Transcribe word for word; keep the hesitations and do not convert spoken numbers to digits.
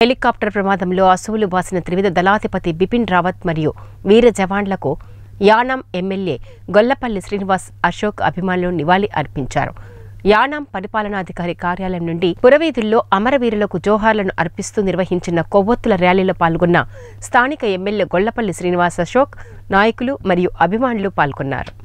Helicopter ప్రమాదంలో అసువులు బాసిన త్రివిధ దళాధిపతి బిపిన్ రావత్ మరియు వీర జవాన్లకు యానాం ఎమ్మెల్యే గొల్లపల్లి శ్రీనివాస్ అశోక్ అభిమానులు నివాళి అర్పించారు. యానాం పరిపాలనాధికారి కార్యాలయం నుండి పురవీధుల్లో అమరవీరులకు జోహార్లను అర్పిస్తూ నిర్వహించిన కొవ్వొత్తుల ర్యాలీలో పాల్గొన్న స్థానిక ఎమ్మెల్యే గొల్లపల్లి శ్రీనివాస్ అశోక్, నాయకులు మరియు అభిమానులు పాల్గొన్నారు.